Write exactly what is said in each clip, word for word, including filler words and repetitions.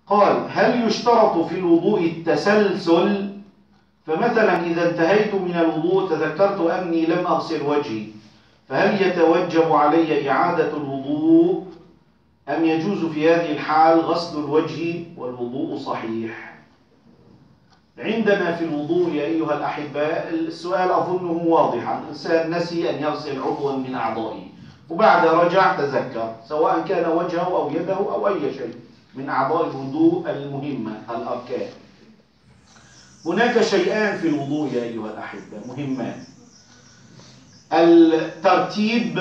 قال: هل يشترط في الوضوء التسلسل؟ فمثلا إذا انتهيت من الوضوء تذكرت أني لم أغسل وجهي، فهل يتوجب علي إعادة الوضوء أم يجوز في هذه الحال غسل الوجه والوضوء صحيح؟ عندنا في الوضوء يا أيها الأحباء السؤال أظنه واضحا، الإنسان نسي أن يغسل عضوا من أعضائه وبعد رجع تذكر، سواء كان وجهه أو يده أو أي شيء من أعضاء الوضوء المهمة الأركان. هناك شيئان في الوضوء يا أيها الأحبة مهمان: الترتيب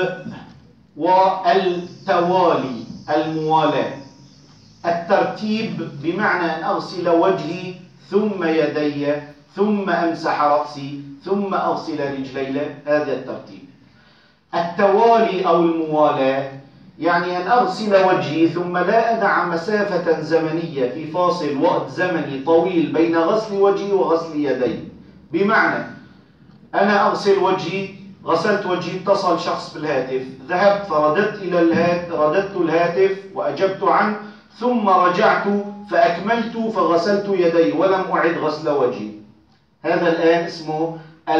والتوالي، الموالاة. الترتيب بمعنى أن أغسل وجهي ثم يدي ثم أمسح رأسي ثم أغسل رجلي، هذا الترتيب. التوالي أو الموالاة يعني أن أغسل وجهي ثم لا أدع مسافة زمنية في فاصل وقت زمني طويل بين غسل وجهي وغسل يدي. بمعنى أنا أغسل وجهي، غسلت وجهي، اتصل شخص بالهاتف، ذهبت فرددت إلى الهاتف، رددت الهاتف وأجبت عنه، ثم رجعت فأكملت فغسلت يدي ولم أعد غسل وجهي. هذا الآن اسمه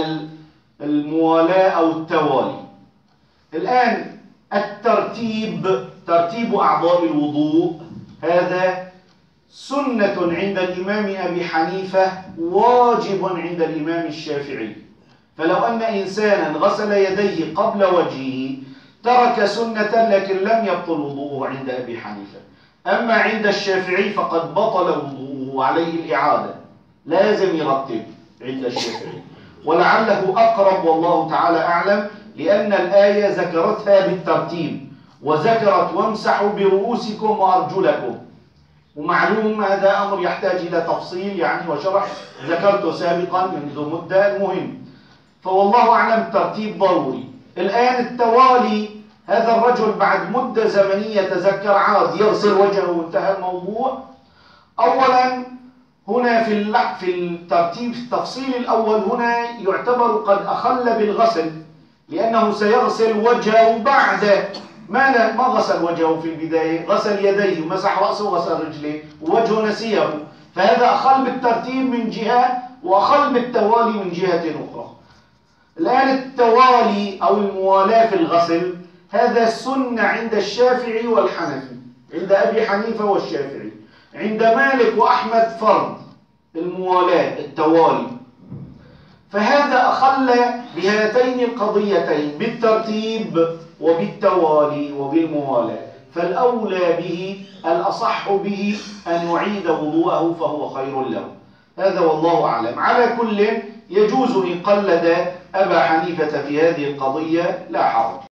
الموالاة أو التوالي. الآن الترتيب، ترتيب أعضاء الوضوء، هذا سنة عند الإمام أبي حنيفة، واجب عند الإمام الشافعي. فلو أن إنسانا غسل يديه قبل وجهه ترك سنة لكن لم يبطل وضوءه عند أبي حنيفة. أما عند الشافعي فقد بطل وضوءه وعليه الإعادة، لازم يرتب عند الشافعي، ولعله أقرب والله تعالى أعلم، لأن الآية ذكرتها بالترتيب وذكرت وامسحوا برؤوسكم وأرجلكم، ومعلوم هذا أمر يحتاج إلى تفصيل يعني وشرح، ذكرته سابقا منذ مدة. المهم فوالله أعلم الترتيب ضروري. الآن التوالي، هذا الرجل بعد مدة زمنية تذكر عاد يغسل وجهه وانتهى الموضوع. أولا هنا في في الترتيب في التفصيل الأول هنا يعتبر قد أخل بالغسل، لأنه سيغسل وجهه بعد ما ما غسل وجهه في البداية، غسل يديه ومسح رأسه وغسل رجليه ووجهه نسيه، فهذا أخل بالترتيب من جهة وأخل بالتوالي من جهة أخرى. الآن التوالي أو الموالاة في الغسل هذا سنة عند الشافعي والحنفي، عند أبي حنيفة والشافعي. عند مالك وأحمد فرض الموالاة التوالي، فهذا أخل بهاتين القضيتين بالترتيب وبالتوالي وبالموالاة، فالأولى به الأصح به أن يعيد وضوءه فهو خير له. هذا والله أعلم. على كل يجوز إن قلد أبا حنيفة في هذه القضية لا حرج.